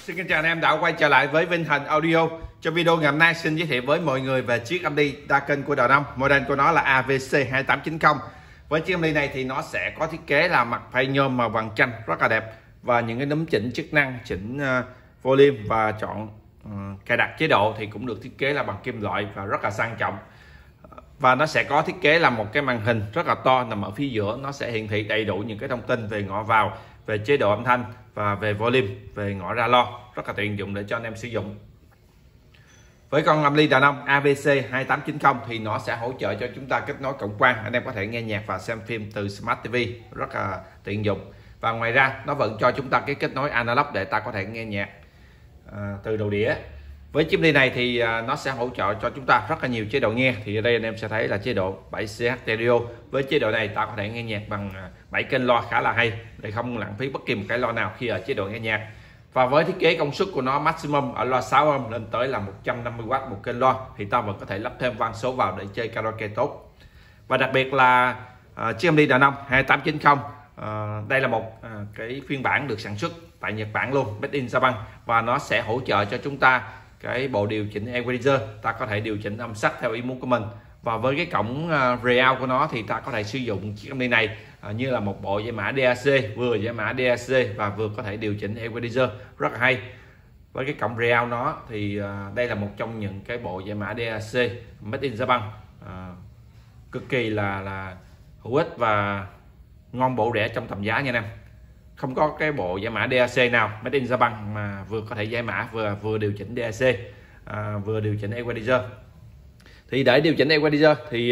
Xin kính chào anh em đã quay trở lại với Vinh Hành Audio. Trong video ngày hôm nay xin giới thiệu với mọi người về chiếc âm ly đa kênh của đời Năm. Model của nó là AVC 2890. Với chiếc âm ly này thì nó sẽ có thiết kế là mặt phay nhôm màu vàng chanh rất là đẹp, và những cái núm chỉnh chức năng, chỉnh volume và chọn cài đặt chế độ thì cũng được thiết kế là bằng kim loại và rất là sang trọng. Và nó sẽ có thiết kế là một cái màn hình rất là to nằm ở phía giữa, nó sẽ hiển thị đầy đủ những cái thông tin về ngõ vào, về chế độ âm thanh và về volume, về ngõ ra lo, rất là tiện dụng để cho anh em sử dụng. Với con âm ly đàn ông AVC 2890 thì nó sẽ hỗ trợ cho chúng ta kết nối cộng quang, anh em có thể nghe nhạc và xem phim từ Smart TV rất là tiện dụng. Và ngoài ra nó vẫn cho chúng ta cái kết nối analog để ta có thể nghe nhạc từ đầu đĩa. Với chiếc ly này thì nó sẽ hỗ trợ cho chúng ta rất là nhiều chế độ nghe. Thì ở đây anh em sẽ thấy là chế độ 7CH stereo. Với chế độ này ta có thể nghe nhạc bằng 7 kênh loa khá là hay, để không lãng phí bất kỳ một cái loa nào khi ở chế độ nghe nhạc. Và với thiết kế công suất của nó maximum ở loa 6 ohm lên tới là 150W một kênh loa, thì ta vẫn có thể lắp thêm van số vào để chơi karaoke tốt. Và đặc biệt là chiếc âm ly đàn ông 2890 đây là một cái phiên bản được sản xuất tại Nhật Bản luôn, made in Japan, và nó sẽ hỗ trợ cho chúng ta cái bộ điều chỉnh equalizer, ta có thể điều chỉnh âm sắc theo ý muốn của mình. Và với cái cổng real của nó thì ta có thể sử dụng chiếc âm ly này như là một bộ giải mã DAC, vừa giải mã DAC và vừa có thể điều chỉnh equalizer rất là hay. Với cái cổng real nó thì đây là một trong những cái bộ giải mã DAC made in Japan cực kỳ là hữu ích và ngon bổ rẻ trong tầm giá nha anh em. Không có cái bộ giải mã DAC nào made in Japan mà vừa có thể giải mã vừa điều chỉnh DAC vừa điều chỉnh equalizer. Thì để điều chỉnh equalizer thì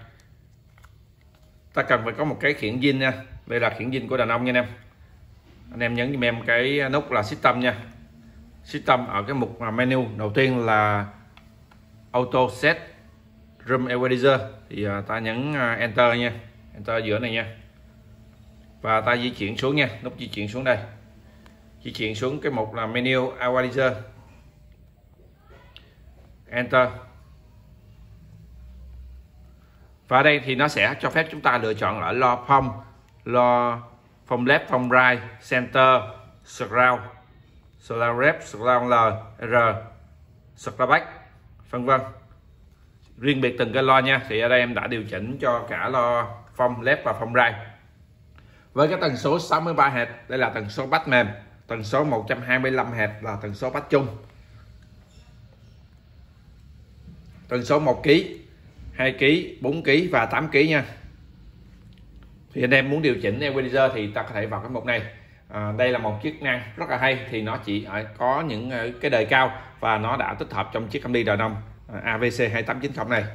ta cần phải có một cái khiển zin nha. Đây là khiển zin của đàn ông nha anh em. Anh em nhấn giùm em cái nút là system nha. System ở cái mục menu đầu tiên là auto set room equalizer, thì ta nhấn enter nha, enter giữa này nha. Và ta di chuyển xuống nha, nút di chuyển xuống đây, di chuyển xuống cái mục là menu equalizer, enter. Và ở đây thì nó sẽ cho phép chúng ta lựa chọn ở loa phong left, phong right, center, surround, surround rep, surround L, R, surround back, vân vân. Riêng biệt từng cái loa nha. Thì ở đây em đã điều chỉnh cho cả loa phong left và phong right. Với cái tần số 63 Hz, đây là tần số bass mềm, tần số 125 Hz là tần số bass chung, tần số 1 kg, 2 kg, 4 kg và 8 kg nha. Thì anh em muốn điều chỉnh equalizer thì ta có thể vào cái mục này. Đây là một chức năng rất là hay, thì nó chỉ có những cái đời cao và nó đã tích hợp trong chiếc âm ly đời Năm AVC 2890 này.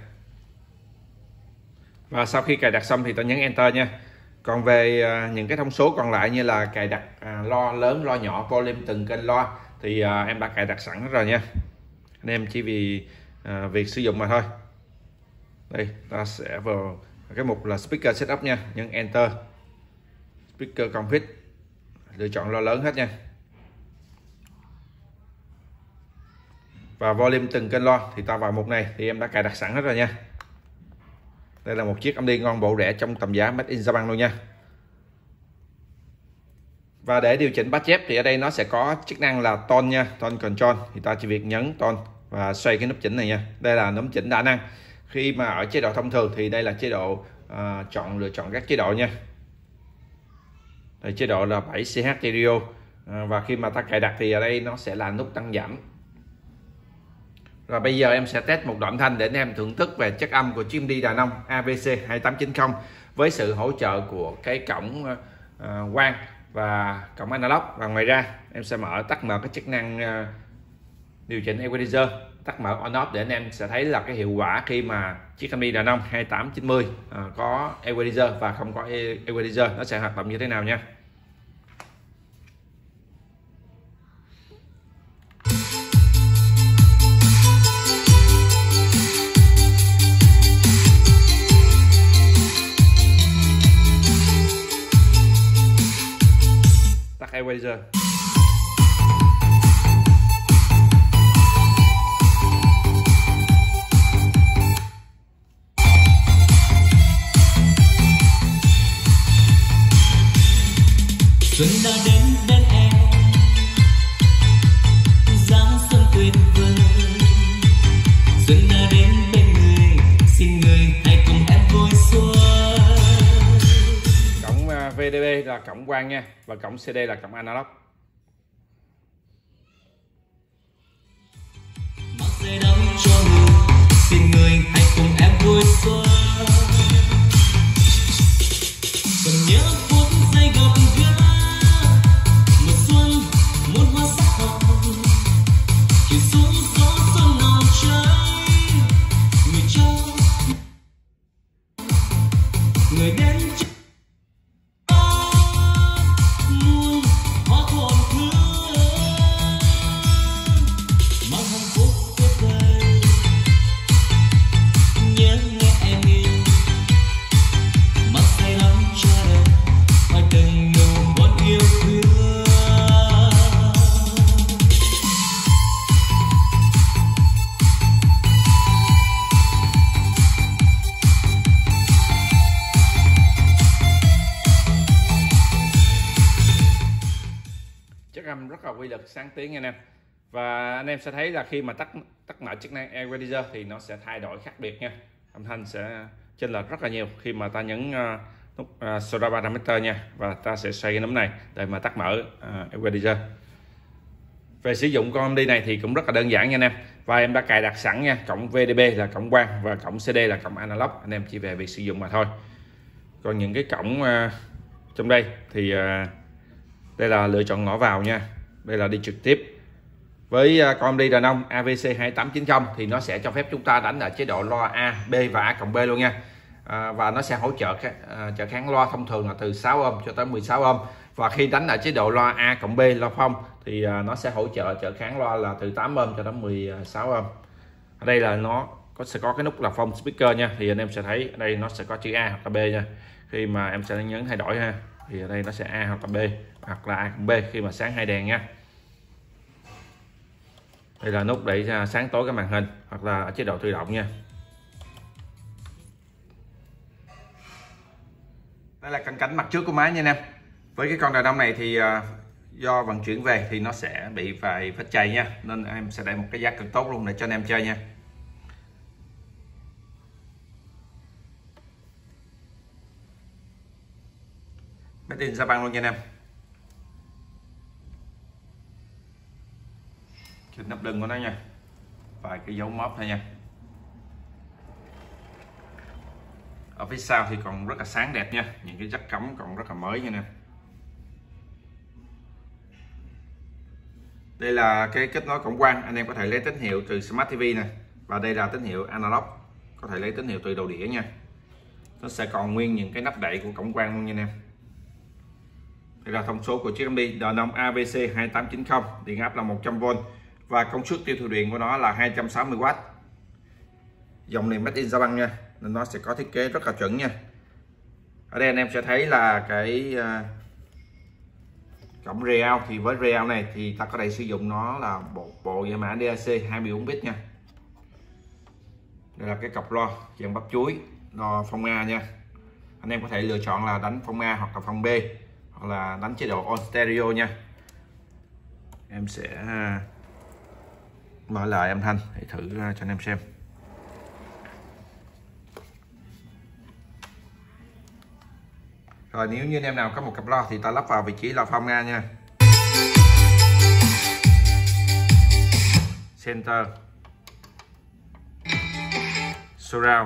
Và sau khi cài đặt xong thì ta nhấn enter nha. Còn về những cái thông số còn lại như là cài đặt loa lớn, loa nhỏ, volume từng kênh loa thì em đã cài đặt sẵn hết rồi nha. Anh em chỉ vì việc sử dụng mà thôi. Đây, ta sẽ vào cái mục là speaker setup nha, nhấn enter, speaker config, lựa chọn loa lớn hết nha. Và volume từng kênh loa thì ta vào mục này, thì em đã cài đặt sẵn hết rồi nha. Đây là một chiếc âm ly ngon bổ rẻ trong tầm giá made in Japan luôn nha. Và để điều chỉnh bass chép thì ở đây nó sẽ có chức năng là tone nha, tone control, thì ta chỉ việc nhấn tone và xoay cái nút chỉnh này nha. Đây là nút chỉnh đa năng. Khi mà ở chế độ thông thường thì đây là chế độ lựa chọn các chế độ nha. Đây, chế độ là 7CH stereo. Và khi mà ta cài đặt thì ở đây nó sẽ là nút tăng giảm. Rồi bây giờ em sẽ test một đoạn thanh để anh em thưởng thức về chất âm của chiếc âm ly đàn ông AVC 2890 với sự hỗ trợ của cái cổng quang và cổng analog. Và ngoài ra em sẽ tắt mở cái chức năng điều chỉnh equalizer, tắt mở on off để anh em sẽ thấy là cái hiệu quả khi mà chiếc âm ly đàn ông 2890 có equalizer và không có equalizer nó sẽ hoạt động như thế nào nha. Tắt equalizer. Xuân đã đến bên em xuân đã đến bên người, xin người hãy cùng em vui xuân. Cổng VDB là cổng quang nha, và cổng CD là cổng analog. Mặc dây đắm cho người, xin người hãy cùng em vui xuân. Còn nhớ phút giây gặp gỡ, mùa xuân muôn hoa sắc hồng, chiều xuống gió xuân nồng cháy, người cho người đến muôn hoa thuần hương, mang hạnh phúc tuyệt vời. Nhớ nghe em yêu, mắt say đắm cho đời, hỏi từng nụ hôn yêu thương. Chất âm rất là quy lực, sáng tiếng nha anh em. Và anh em sẽ thấy là khi mà tắt mở chức năng equalizer thì nó sẽ thay đổi khác biệt nha, âm thanh sẽ chênh lệch rất là nhiều khi mà ta nhấn nút Soda Parameter nha, và ta sẽ xoay cái nút này để mà tắt mở equalizer. Về sử dụng con đi này thì cũng rất là đơn giản nha anh em, và em đã cài đặt sẵn nha, cổng VDB là cổng quang và cổng CD là cổng analog, anh em chỉ về việc sử dụng mà thôi. Còn những cái cổng trong đây thì đây là lựa chọn ngõ vào nha, đây là đi trực tiếp. Với con đi đàn ông AVC 2890 thì nó sẽ cho phép chúng ta đánh ở chế độ loa A, B và A cộng B luôn nha. Và nó sẽ hỗ trợ trợ kháng loa thông thường là từ 6 ohm cho tới 16 ohm. Và khi đánh ở chế độ loa A cộng B, loa phong thì nó sẽ hỗ trợ trợ kháng loa là từ 8 ohm cho đến 16 ohm. Ở đây là nó sẽ có cái nút là phông speaker nha, thì anh em sẽ thấy ở đây nó sẽ có chữ A hoặc là B nha. Khi mà em sẽ nhấn thay đổi ha, thì ở đây nó sẽ A hoặc là B, hoặc là A cộng B khi mà sáng hai đèn nha. Đây là nút để sáng tối cái màn hình, hoặc là ở chế độ tự động nha. Đây là cạnh cảnh mặt trước của máy nha anh em. Với cái con đàn ông này thì do vận chuyển về thì nó sẽ bị vài vết chày nha, nên em sẽ để một cái giá cực tốt luôn để cho anh em chơi nha. Made in Japan luôn nha anh em. Trên nắp lưng của nó nha, vài cái dấu móp thôi nha. Ở phía sau thì còn rất là sáng đẹp nha, những cái jack cắm còn rất là mới nha anh em. Đây là cái kết nối cổng quang, anh em có thể lấy tín hiệu từ Smart TV nè, và đây là tín hiệu analog, có thể lấy tín hiệu từ đầu đĩa nha. Nó sẽ còn nguyên những cái nắp đậy của cổng quang luôn nha anh em. Đây là thông số của chiếc amp đàn ông AVC 2890, điện áp là 100V và công suất tiêu thụ điện của nó là 260W. Dòng này Made in Japan nha, nên nó sẽ có thiết kế rất là chuẩn nha. Ở đây anh em sẽ thấy là cái cổng real, thì với real này thì ta có thể sử dụng nó là bộ giải mã DAC 24 bit nha. Đây là cái cặp loa dạng bắp chuối, loa phông A nha. Anh em có thể lựa chọn là đánh phông A hoặc là phông B, hoặc là đánh chế độ on stereo nha. Em sẽ mở lại âm thanh để thử cho anh em xem. Rồi nếu như anh em nào có một cặp loa thì ta lắp vào vị trí loa phông A nha. Center, surround,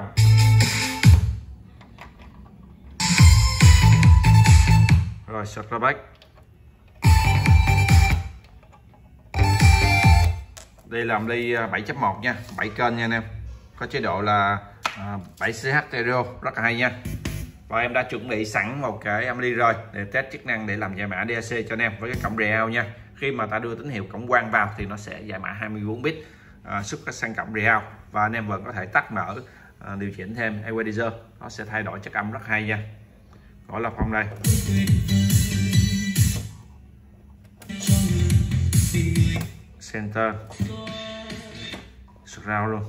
rồi back. Đây là ly 7.1 nha, 7 kênh nha anh em, có chế độ là 7CH stereo, rất là hay nha. Và em đã chuẩn bị sẵn một cái ampli rồi để test chức năng để làm giải mã DAC cho anh em với cái cổng real nha. Khi mà ta đưa tín hiệu cổng quang vào thì nó sẽ giải mã 24 bit xuất sang cổng real, và anh em vẫn có thể tắt mở điều chỉnh thêm equalizer, nó sẽ thay đổi chất âm rất hay nha. Gọi là phong đây. Center, surround luôn.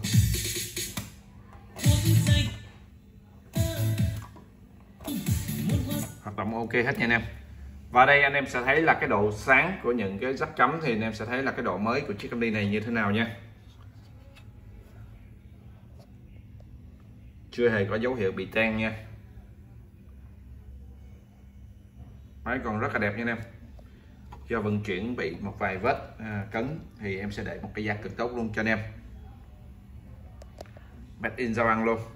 Hoạt động ok hết nha anh em. Và đây anh em sẽ thấy là cái độ sáng của những cái jack cắm, thì anh em sẽ thấy là cái độ mới của chiếc amp này như thế nào nha. chưa hề có dấu hiệu bị tan nha. Máy còn rất là đẹp nha anh em. Do vận chuyển bị một vài vết cấn thì em sẽ để một cái da cực tốt luôn cho anh em. Made in Japan luôn.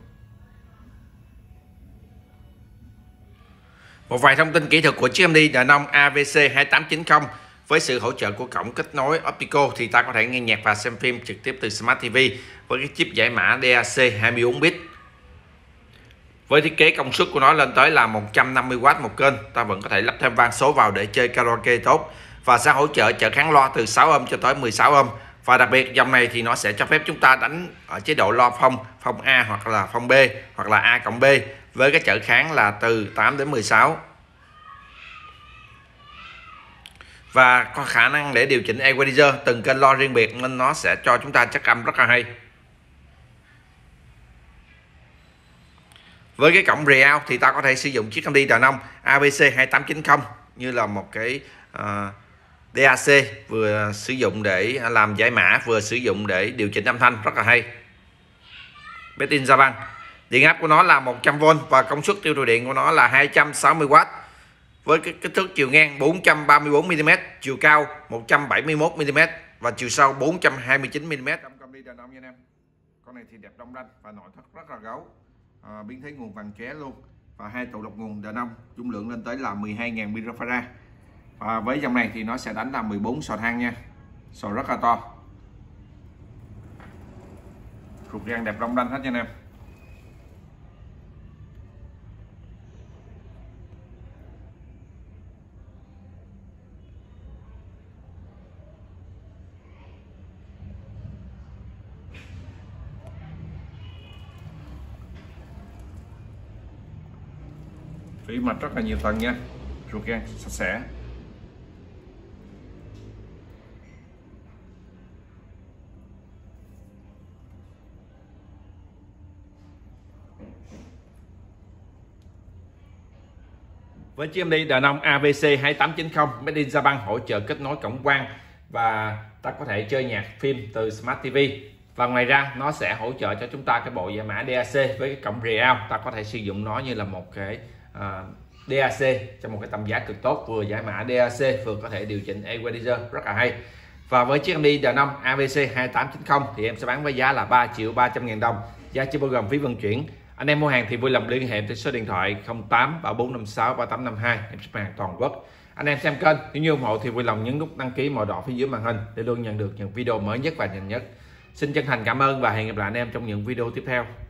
Một vài thông tin kỹ thuật của chiếc MD Denon AVC 2890 với sự hỗ trợ của cổng kết nối optical thì ta có thể nghe nhạc và xem phim trực tiếp từ Smart TV với cái chip giải mã DAC 24 bit. Với thiết kế công suất của nó lên tới là 150W một kênh, ta vẫn có thể lắp thêm van số vào để chơi karaoke tốt và sẽ hỗ trợ trợ kháng loa từ 6 ohm cho tới 16 ohm. Và đặc biệt dòng này thì nó sẽ cho phép chúng ta đánh ở chế độ loa phông A hoặc là phông B hoặc là A cộng B với cái trợ kháng là từ 8 đến 16. Và có khả năng để điều chỉnh equalizer từng kênh loa riêng biệt nên nó sẽ cho chúng ta chất âm rất là hay. Với cái cổng real thì ta có thể sử dụng chiếc MD Denon AVC 2890 như là một cái DAC, vừa sử dụng để làm giải mã, vừa sử dụng để điều chỉnh âm thanh, rất là hay. Made in Japan. Điện áp của nó là 100V và công suất tiêu thụ điện của nó là 260W. Với cái kích thước chiều ngang 434mm, chiều cao 171mm và chiều sâu 429mm. Con đi Denon nha anh em. Con này thì đẹp long lanh và nội thất rất là gấu. Biến thế nguồn vàng ké luôn và hai tụ lọc nguồn Denon, dung lượng lên tới là 12.000 mAh. Và với dòng này thì nó sẽ đánh là 14 sò than nha, sò rất là to, ruột gan đẹp long lanh hết nha anh em. Vỉ mạch rất là nhiều tầng nha, ruột gan sạch sẽ. Với chiếc MD Denon AVC 2890 Made in Japan hỗ trợ kết nối cổng quang và ta có thể chơi nhạc phim từ Smart TV. Và ngoài ra nó sẽ hỗ trợ cho chúng ta cái bộ giải mã DAC với cái cổng real, ta có thể sử dụng nó như là một cái DAC trong một cái tầm giá cực tốt, vừa giải mã DAC vừa có thể điều chỉnh equalizer, rất là hay. Và với chiếc MD Denon AVC 2890 thì em sẽ bán với giá là 3.300.000 đồng, giá chưa bao gồm phí vận chuyển. Anh em mua hàng thì vui lòng liên hệ tới số điện thoại 08 3456 3852, em ship hàng toàn quốc. Anh em xem kênh nếu như ủng hộ thì vui lòng nhấn nút đăng ký màu đỏ phía dưới màn hình để luôn nhận được những video mới nhất và nhanh nhất. Xin chân thành cảm ơn và hẹn gặp lại anh em trong những video tiếp theo.